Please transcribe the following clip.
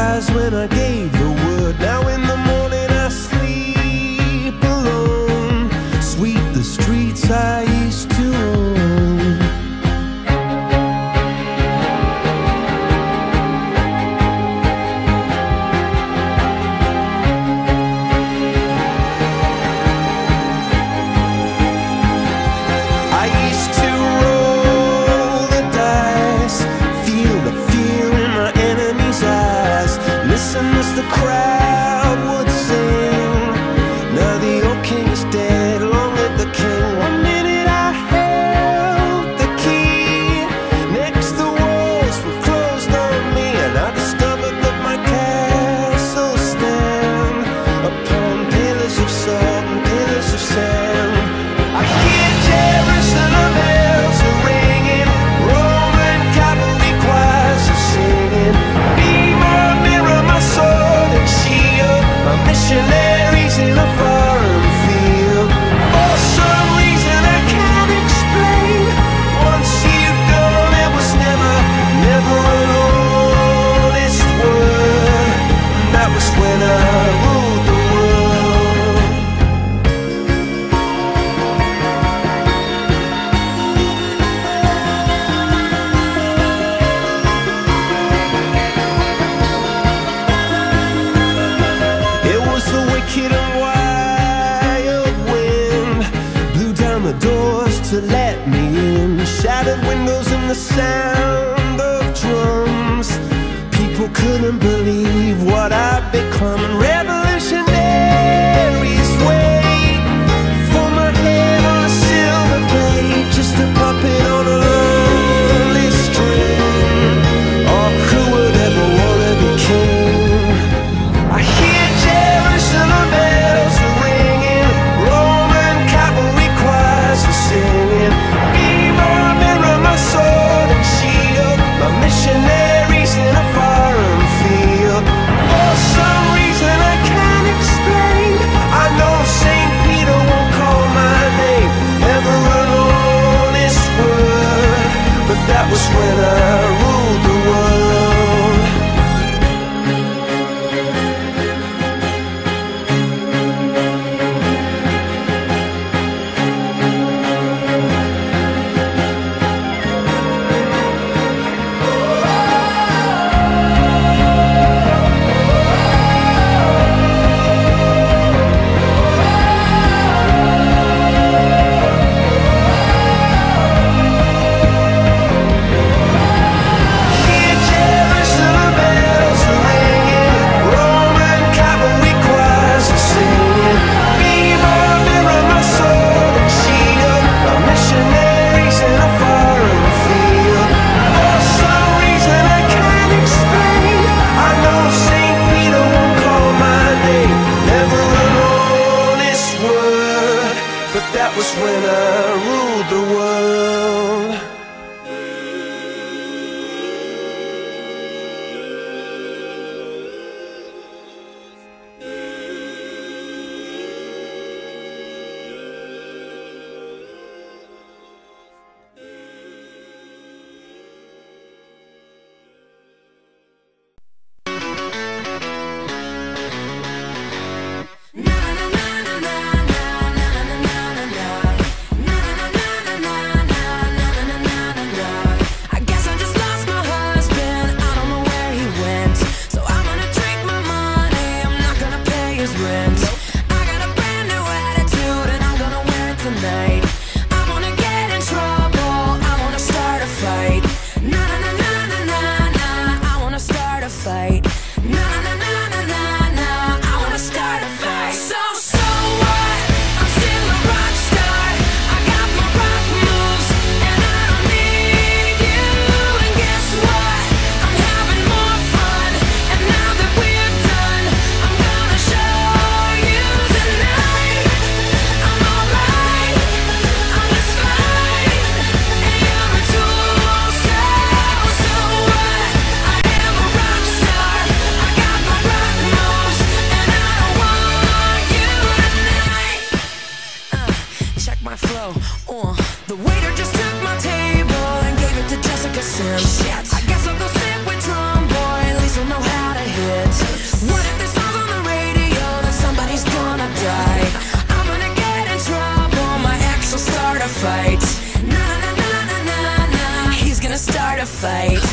rise when I gave the word. Now in the morning I sleep alone. Sweep the streets I used to own. I used to roll the dice, feel the fear in my enemy's eyes, listen as the crowd would sing. Now the old king is dead, long live the king. One minute I held the key, next the walls were closed on me, and I discovered that my castle stand upon pillars of salt and pillars of sand. I hear Jerusalem bells are ringing, Roman cavalry choirs are singing. Be my mirror, my sword and shield, my missionaries in a foreign field. For some reason I can't explain, once you've gone it was never, never an honest word. And that was when I ruled the world. It was the wicked and wild wind, blew down the doors to let me in, shattered windows and the sound of drums. People couldn't believe what I'd become, and revolutionaries wait for my head on a silver plate, just a puppet on a lonely string. Oh, who would ever wanna be king? I hear Jerusalem bells are ringing, Roman cavalry choirs are singing. Be my mirror, my sword and shield, my missionaries in a foreign field. For some reason I can't explain, I know St. Peter won't call my name, never an honest word. But that was when I ruled the world. Hear Jerusalem bells are ringing, Roman cavalry choirs are singing. Be my mirror, my sword and shield, my missionaries in a foreign field. For some reason I can't explain, I know St. Peter won't call my name, never an honest word. But that was when I ruled the world. fight.